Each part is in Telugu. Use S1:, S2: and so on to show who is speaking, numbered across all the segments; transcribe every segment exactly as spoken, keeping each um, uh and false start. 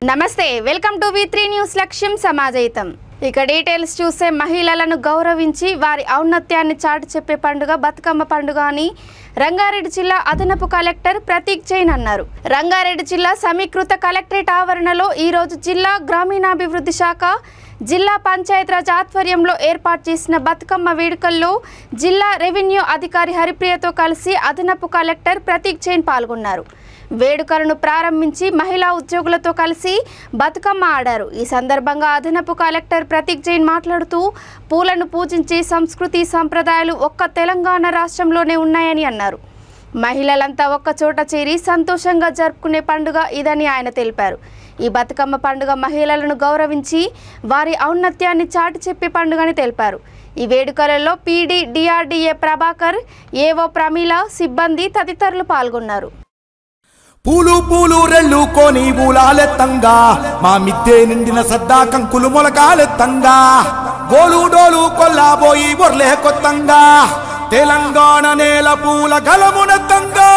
S1: నమస్తే welcome to V three news లక్ష్యం సమాజయితం ఇక డీటెయిల్స్ చూస్తే మహిళలను గౌరవించి వారి ఔన్నత్యాన్ని చాటి చెప్పే పండుగ బతుకమ్మ పండుగ అని రంగారెడ్డి జిల్లా అదనపు కలెక్టర్ ప్రతీక్ జైన్ అన్నారు. రంగారెడ్డి జిల్లా సమీకృత కలెక్టరేట్ ఆవరణలో ఈ రోజు జిల్లా గ్రామీణాభివృద్ధి శాఖ జిల్లా పంచాయతీరాజ్ ఆధ్వర్యంలో ఏర్పాటు చేసిన బతుకమ్మ వేడుకల్లో జిల్లా రెవెన్యూ అధికారి హరిప్రియతో కలిసి అదనపు కలెక్టర్ ప్రతీక్ జైన్ పాల్గొన్నారు. వేడుకలను ప్రారంభించి మహిళా ఉద్యోగులతో కలిసి బతుకమ్మ ఆడారు. ఈ సందర్భంగా అదనపు కలెక్టర్ ప్రతీక్ జైన్ మాట్లాడుతూ పూలను పూజించే సంస్కృతి సంప్రదాయాలు ఒక్క తెలంగాణ రాష్ట్రంలోనే ఉన్నాయని అన్నారు. మహిళలంతా ఒక్క చోట చేరి సంతోషంగా జరుపుకునే పండుగ ఇదని ఆయన తెలిపారు. ఈ బతుకమ్మ పండుగ మహిళలను గౌరవించి వారి ఔన్నత్యాన్ని చాటి చెప్పే పండుగని తెలిపారు. ఈ వేడుకలలో పీడీ డిఆర్డీఏ ప్రభాకర్, ఏవో ప్రమీల, సిబ్బంది తదితరులు పాల్గొన్నారు.
S2: పూలు పూలు రెళ్ళు కోని ఊలాలెత్తంగా మా మిద్దె నిండిన సద్దా కంకులు మొలకాలెత్తంగా గోలు డోలు కొల్లాబోయి బొర్లే కొత్తంగా తెలంగాణ నేల పూల గలమునెత్తంగా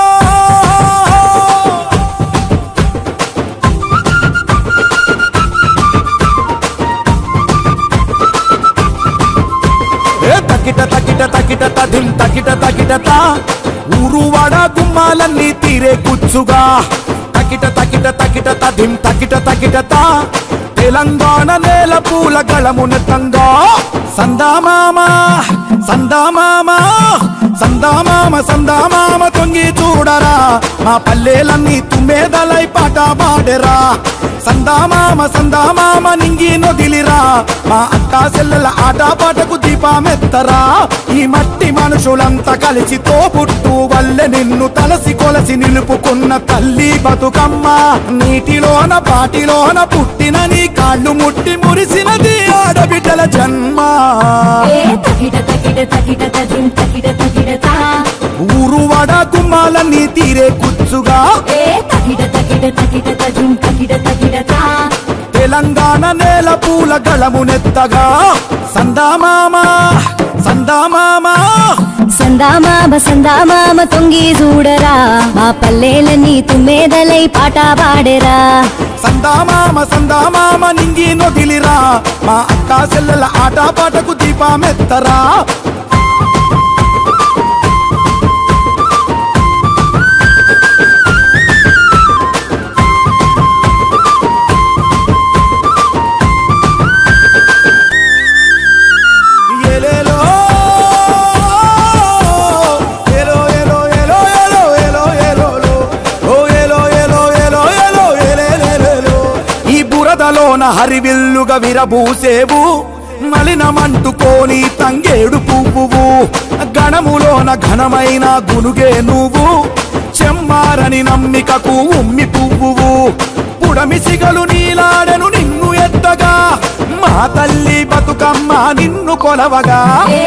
S2: తకిట తకిట తకిట తదిం తకిట తకిటత ఊరువాడ గుమ్మాలన్నీ తీరే కూర్చుగా తకిట తకిట తకిట తదిం తకిట తకిటత తెలంగాణ నేల పూల గళమునెత్తంగా సందామామ సందామామ సందామామ సందామామ తొంగి చూడరా మా పల్లెలన్నీ తుమ్మేదలై పాట పాడెరా సందామామ సందామామ నింగి నొదిలిరా మా అక్క చెల్లెల ఆట పాటకు దీపమెత్తరా ఈ మట్టి మనుషులంతా కలిసి తోపుట్టు వల్లే నిన్ను తలసి కొలసి నిలుపుకున్న తల్లి బతుకమ్మ నీటిలోన పాటిలోన పుట్టిన నీ కాళ్ళు ముట్టి మురిసినది ఆడబిడ్డల జన్మ ఊరువాడ గుమ్మాలన్నీ తీరే కూర్చుగా తెలంగాణ నేల పూల గళమునెత్తగా సందామామ సందామామ
S3: సందామామ సందామామ తొంగి చూడరా మా పల్లెలన్నీ తుమ్మేదలై పాట పాడెరా
S2: సందామామ సందామామ నింగి నొదిలిరా మా అక్క చెల్లెల ఆట పాటకు దీపమెత్తరా హరివిల్లుగా విరబూసేవు మలినమంటుకోని తంగేడు పువ్వువు గణములోన ఘనమైన గునుగే నువ్వు చెమ్మారని నమ్మికకు ఉమ్మి పువ్వువు పుడమిసిగలు నీలాడెను నిన్ను ఎత్తగా మా తల్లి బతుకమ్మ నిన్ను కొలవగా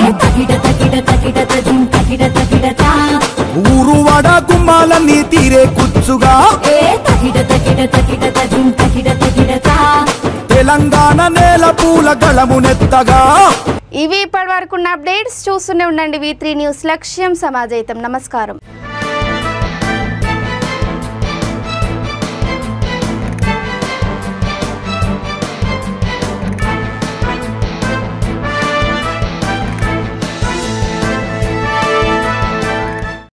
S2: ఊరువాడ గుమ్మాలన్నీ తీరే కూర్చుగా తెలంగాణ నేల పూల గళమునెత్తగా.
S1: ఇవి ఇప్పటి వరకు ఉన్న అప్డేట్స్ చూస్తూనే ఉండండి వి త్రీ న్యూస్ లక్ష్యం సమాజయితం. నమస్కారం.